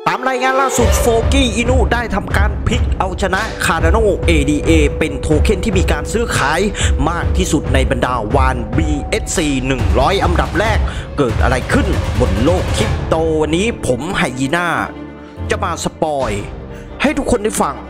ตามรายงานล่าสุดโฟกี้อินุได้ทำการพลิกเอาชนะคาร์ดาโน ADA เป็นโทเค็นที่มีการซื้อขายมากที่สุดในบรรดาวาน BSC 100 อันดับแรกเกิดอะไรขึ้นบนโลกคริปโตวันนี้ผมไฮยีน่าจะมาสปอยให้ทุกคนได้ฟัง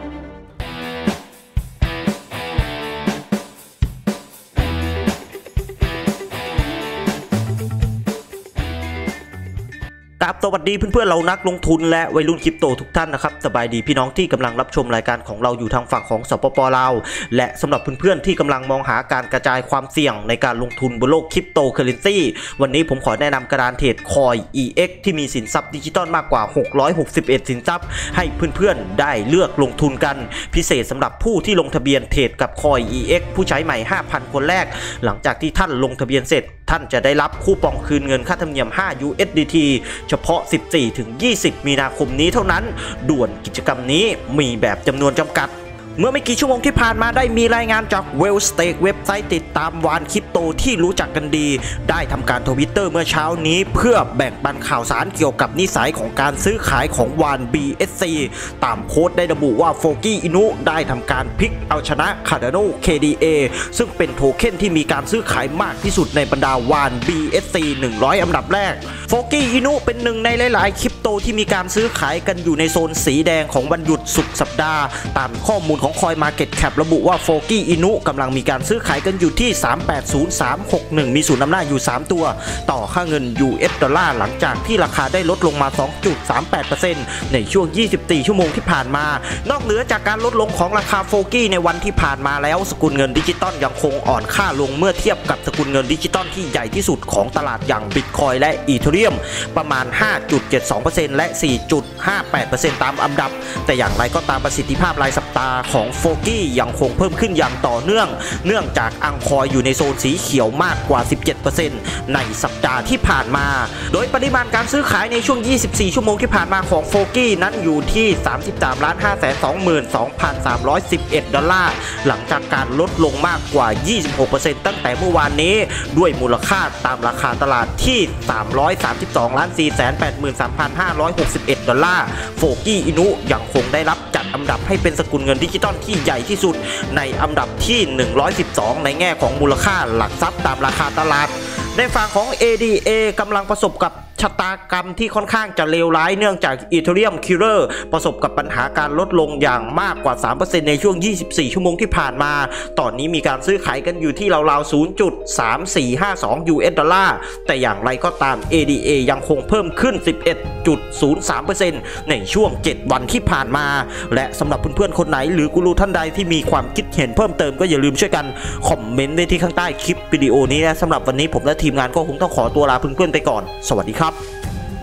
สวัสดีเพื่อนๆเรานักลงทุนและวัยรุ่นคริปโตทุกท่านนะครับสบายดีพี่น้องที่กำลังรับชมรายการของเราอยู่ทางฝั่งของสปป.ลาวและสำหรับเพื่อนๆที่กำลังมองหาการกระจายความเสี่ยงในการลงทุนบนโลกคริปโตเคอเรนซีวันนี้ผมขอแนะนำกระดานเทรดคอย EX ที่มีสินทรัพย์ดิจิตอลมากกว่า661สินทรัพย์ให้เพื่อนๆได้เลือกลงทุนกันพิเศษสำหรับผู้ที่ลงทะเบียนเทรดกับคอย EX ผู้ใช้ใหม่ 5,000 คนแรกหลังจากที่ท่านลงทะเบียนเสร็จท่านจะได้รับคูปองคืนเงินค่าธรรมเนียม5 USDT เฉพาะ 14-20 มีนาคมนี้เท่านั้นด่วนกิจกรรมนี้มีแบบจำนวนจำกัดเมื่อไม่กี่ชั่วโมงที่ผ่านมาได้มีรายงานจาก Wellstake เว็บไซต์ติดตามวานคริปโตที่รู้จักกันดีได้ทำการทวิตเตอร์เมื่อเช้านี้เพื่อแบ่งปันข่าวสารเกี่ยวกับนิสัยของการซื้อขายของวาน BSC ตามโพสต์ได้ระบุว่าโฟกี้อินุได้ทำการพลิกเอาชนะ Cardano KDA ซึ่งเป็นโทเค็นที่มีการซื้อขายมากที่สุดในบรรดาวาน BSC 100 อันดับแรกโฟกี้อินุเป็นหนึ่งในหลายๆคริปโตที่มีการซื้อขายกันอยู่ในโซนสีแดงของวันหยุดสุดสัปดาห์ตามข้อมูลของ CoinMarketCap ระบุว่าโฟกี้อินุกำลังมีการซื้อขายกันอยู่ที่ 380361 มีศูนย์นำหน้าอยู่ 3 ตัวต่อค่าเงิน US ดอลลาร์หลังจากที่ราคาได้ลดลงมา 2.38% ในช่วง 24 ชั่วโมงที่ผ่านมานอกเหนือจากการลดลงของราคาโฟกี้ในวันที่ผ่านมาแล้วสกุลเงินดิจิตอลยังคงอ่อนค่าลงเมื่อเทียบกับสกุลเงินดิจิตอลที่ใหญ่ที่สุดของตลาดอย่างบิตคอยและอีเธเรียมประมาณ 5.72% และ 4.58% ตามอันดับแต่อย่างไรก็ตามประสิทธิภาพรายสัปดาห์ของโฟกี้ยังคงเพิ่มขึ้นอย่างต่อเนื่องจากอังคอยอยู่ในโซนสีเขียวมากกว่า 17% ในสัปดาห์ที่ผ่านมาโดยปริมาณการซื้อขายในช่วง 24 ชั่วโมงที่ผ่านมาของโฟกี้นั้นอยู่ที่ 33,522,311 ดอลลาร์หลังจากการลดลงมากกว่า 26% ตั้งแต่เมื่อวานนี้ด้วยมูลค่าตามราคาตลาดที่ 332,483,561 ดอลลาร์โฟกี้อินุยังคงได้รับจัดอันดับให้เป็นสกุลเงินดิจิตอลที่ใหญ่ที่สุดในอันดับที่ 112 ในแง่ของมูลค่าหลักทรัพย์ตามราคาตลาดในฝั่งของ ADA กำลังประสบกับชะตากรรมที่ค่อนข้างจะเลวร้ายเนื่องจาก Ethereum Killer ประสบกับปัญหาการลดลงอย่างมากกว่า 3% ในช่วง 24 ชั่วโมงที่ผ่านมาตอนนี้มีการซื้อขายกันอยู่ที่ราวๆ 0.3452 US ดอลลาร์แต่อย่างไรก็ตาม ADA ยังคงเพิ่มขึ้น 11.03% ในช่วง 7 วันที่ผ่านมาและสำหรับเพื่อนๆคนไหนหรือกูรูท่านใดที่มีความคิดเห็นเพิ่มเติมก็อย่าลืมช่วยกันคอมเมนต์ในที่ข้างใต้คลิปวิดีโอนี้นะสำหรับวันนี้ผมและทีมงานก็คงต้องขอตัวลาเพื่อนๆไปก่อนสวัสดีครับ